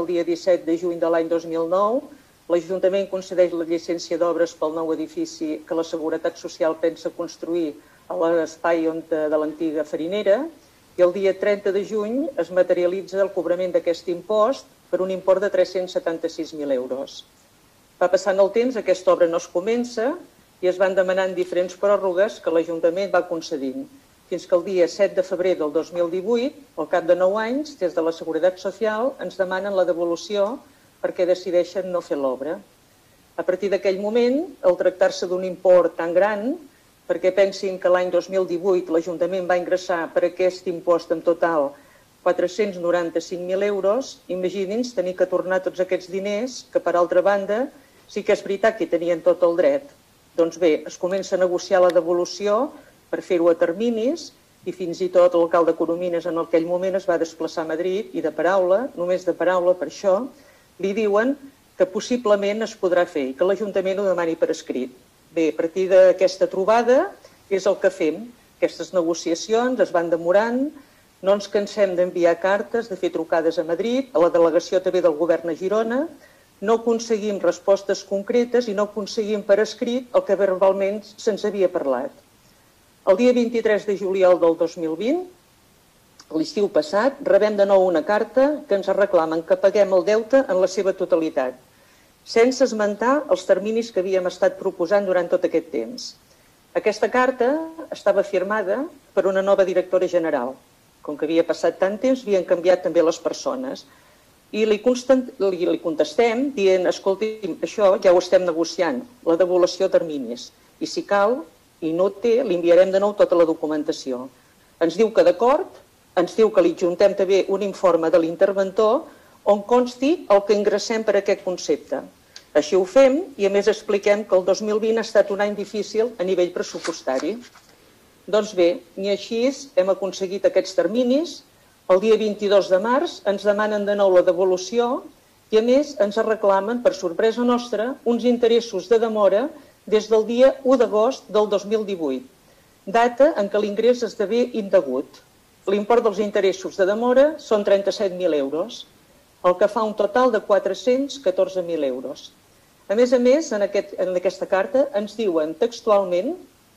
el dia 17 de juny de l'any 2009, l'Ajuntament concedeix la llicència d'obres pel nou edifici que la Seguretat Social pensa construir a l'espai de l'antiga farinera, i el dia 30 de juny es materialitza el cobrament d'aquest impost per un import de 376.000 euros. Va passant el temps, aquesta obra no es comença i es van demanant diferents pròrrogues que l'Ajuntament va concedint, fins que el dia 7 de febrer del 2018, al cap de 9 anys, des de la Seguretat Social, ens demanen la devolució perquè decideixen no fer l'obra. A partir d'aquell moment, al tractar-se d'un import tan gran, perquè pensin que l'any 2018 l'Ajuntament va ingressar per aquest impost en total 495.000 euros, imagini'ns tenir que tornar tots aquests diners, que per altra banda sí que és veritat que hi tenien tot el dret. Doncs bé, es comença a negociar la devolució per fer-ho a terminis i fins i tot l'alcalde Coromines en aquell moment es va desplaçar a Madrid i de paraula, només de paraula per això, li diuen que possiblement es podrà fer i que l'Ajuntament ho demani per escrit. Bé, a partir d'aquesta trobada és el que fem. Aquestes negociacions es van demorant, no ens cansem d'enviar cartes, de fer trucades a Madrid, a la delegació també del govern a Girona, no aconseguim respostes concretes i no aconseguim per escrit el que verbalment se'ns havia parlat. El dia 23 de juliol del 2020, l'estiu passat, rebem de nou una carta que ens reclamen que paguem el deute en la seva totalitat, sense esmentar els terminis que havíem estat proposant durant tot aquest temps. Aquesta carta estava firmada per una nova directora general. Com que havia passat tant temps, havien canviat també les persones. I li contestem dient, escolti'm, això ja ho estem negociant, la devolució de terminis. I si cal, i no té, li enviarem de nou tota la documentació. Ens diu que d'acord, ens diu que li adjuntem també un informe de l'interventor on consti el que ingressem per aquest concepte. Així ho fem i a més expliquem que el 2020 ha estat un any difícil a nivell pressupostari. Doncs bé, ni així hem aconseguit aquests terminis. El dia 22 de març ens demanen de nou la devolució i a més ens reclamen, per sorpresa nostra, uns interessos de demora des del dia 1 d'agost del 2018, data en què l'ingrés esdevé indegut. L'import dels interessos de demora són 37.000 euros, el que fa un total de 414.000 euros. A més, en aquesta carta ens diuen textualment,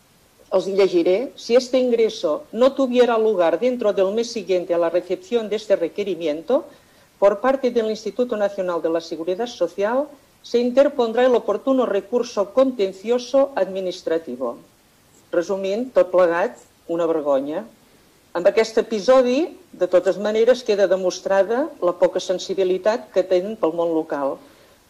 els llegiré, si este ingreso no tuviera lugar dentro del mes siguiente a la recepción de este requerimiento, por parte del Instituto Nacional de la Seguridad Social, se interpondrà el oportuno recurso contencioso administrativo. Resumint, tot plegat, una vergonya. Amb aquest episodi, de totes maneres, queda demostrada la poca sensibilitat que tenen pel món local.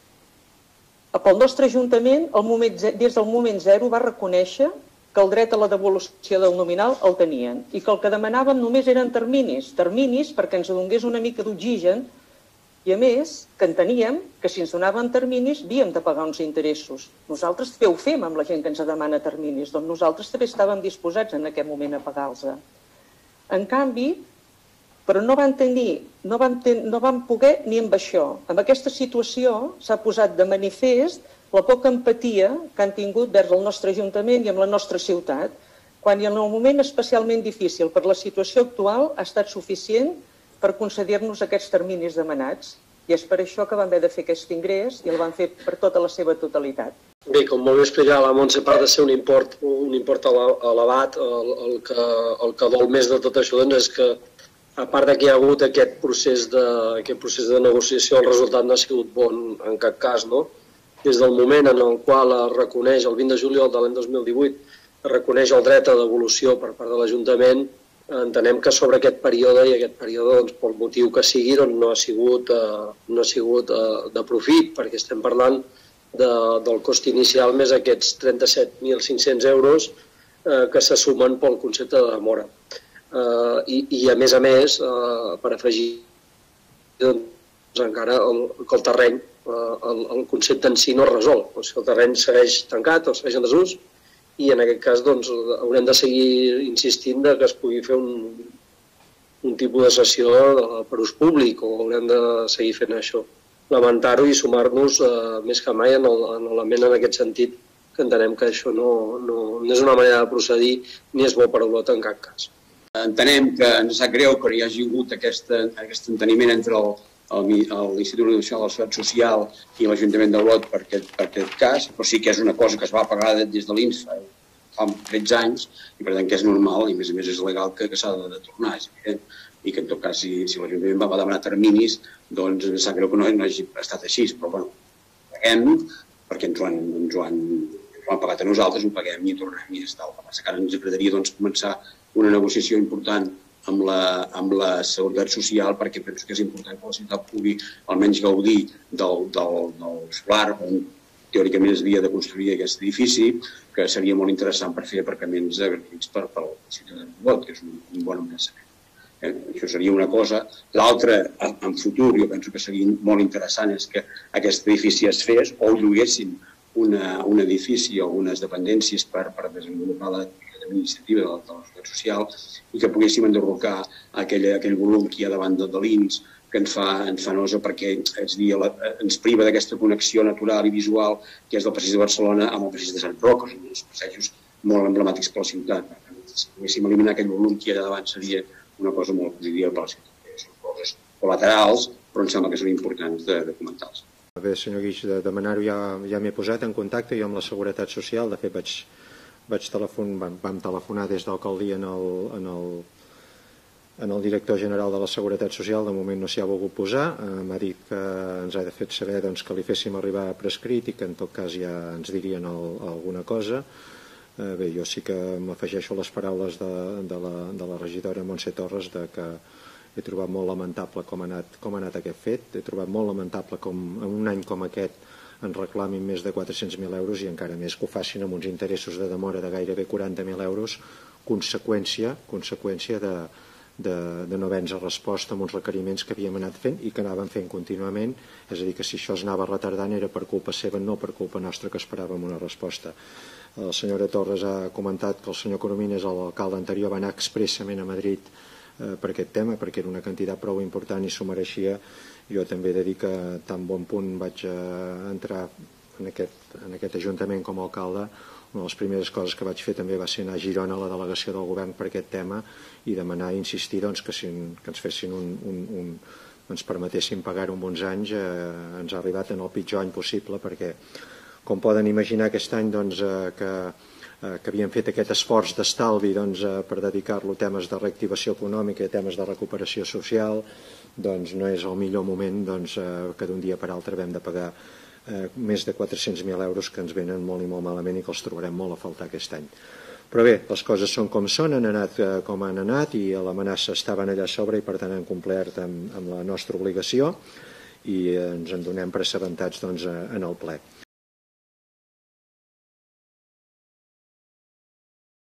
Pel nostre Ajuntament, des del moment zero, va reconèixer que el dret a la devolució del nominal el tenien i que el que demanàvem només eren terminis perquè ens donés una mica d'oxigen i, a més, que enteníem que si ens donaven terminis havíem de pagar uns interessos. Nosaltres també ho fem amb la gent que ens demana terminis, doncs nosaltres també estàvem disposats en aquest moment a pagar-los. En canvi, però no vam poder ni amb això. Amb aquesta situació s'ha posat de manifest la poca empatia que han tingut vers el nostre Ajuntament i amb la nostra ciutat, quan en el moment especialment difícil per la situació actual ha estat suficient per concedir-nos aquests terminis demanats. I és per això que vam haver de fer aquest ingrés i el vam fer per tota la seva totalitat. Bé, com molt bé explicava la Montse, a part de ser un import elevat, el que dol més de tot això és que, a part que hi ha hagut aquest procés de negociació, el resultat no ha sigut bon en cap cas, no? Des del moment en el qual es reconeix, el 20 de juliol de l'any 2018, es reconeix el dret a devolució per part de l'Ajuntament, entenem que sobre aquest període, i aquest període, pel motiu que sigui, no ha sigut de profit, perquè estem parlant del cost inicial més aquests 37.500 euros que se sumen pel concepte de demora. I a més, per afegir encara que el terreny, el concepte en si no es resol. O sigui, el terreny segueix tancat o segueix en desús i en aquest cas haurem de seguir insistint que es pugui fer un tipus de sessió per ús públic o haurem de seguir fent això. Lamentar-ho i sumar-nos més que mai en l'element en aquest sentit, que entenem que això no és una manera de procedir ni és bo per a l'OTA en cap cas. Entenem que ens sap greu que hi hagi hagut aquest enteniment entre l'Institut Nacional de la Seguretat Social i l'Ajuntament d'Olot per aquest cas, però sí que és una cosa que es va pagar des de l'INS fa 13 anys i per tant que és normal i a més és legal que s'ha de tornar, és evident. I que en tot cas si l'Ajuntament va demanar terminis doncs em sap greu que no hagi estat així, però bueno, paguem perquè ens ho han pagat a nosaltres, ho paguem i tornem i és tal. El que passa que ara ens agradaria començar una negociació important amb la Seguretat Social perquè penso que és important que la ciutat pugui almenys gaudir del solar on teòricament es havia de construir aquest edifici, que seria molt interessant per fer aparcaments gratuïts per la ciutat d'Olot, que és un bon emplaçament. Això seria una cosa. L'altra, en futur, jo penso que seria molt interessant és que aquest edifici es fes o lloguessin un edifici o unes dependències per desenvolupar l'iniciativa de la Seguretat Social i que poguéssim enderrocar aquell volum que hi ha davant de l'INS que ens fa nosa perquè ens priva d'aquesta connexió natural i visual que és del passeig de Barcelona amb el passeig de Sant Roc, que són uns passejos molt emblemàtics per la ciutat. Si poguéssim eliminar aquell volum que hi ha davant seria una cosa molt positiva per la ciutat. Són coses col·laterals, però em sembla que són importants de comentar-los. Bé, senyor Guix, de demanar-ho ja m'he posat en contacte jo amb la Seguretat Social. De fet, vam telefonar des d'alcaldia en el director general de la Seguretat Social. De moment no s'hi ha volgut posar. M'ha dit que ens ha fet saber que li féssim arribar prescrit i que en tot cas ja ens dirien alguna cosa. Bé, jo sí que m'afegeixo a les paraules de la regidora Montse Torres que he trobat molt lamentable com ha anat aquest fet. He trobat molt lamentable com en un any com aquest ens reclamin més de 400.000 euros i encara més que ho facin amb uns interessos de demora de gairebé 40.000 euros, conseqüència de no haver-nos respost amb uns requeriments que havíem anat fent i que anàvem fent contínuament. És a dir, que si això es anava retardant era per culpa seva, no per culpa nostra, que esperàvem una resposta. La senyora Torres ha comentat que el senyor Coromines, l'alcalde anterior, va anar expressament a Madrid per aquest tema, perquè era una quantitat prou important i s'ho mereixia. Jo també he de dir que tan bon punt vaig entrar en aquest ajuntament com a alcalde, una de les primeres coses que vaig fer també va ser anar a Girona a la delegació del govern per aquest tema i demanar i insistir que ens fessin ens permetessin pagar-ho en uns anys. Ens ha arribat en el pitjor any possible perquè, com poden imaginar, aquest any que havíem fet aquest esforç d'estalvi per dedicar-lo a temes de reactivació econòmica i a temes de recuperació social, no és el millor moment que d'un dia per altre hem de pagar més de 400.000 euros que ens venen molt i molt malament i que els trobarem molt a faltar aquest any. Però bé, les coses són com són, han anat com han anat i l'amenaça estaven allà a sobre i per tant han complert amb la nostra obligació i ens en donem per assabentats en el ple.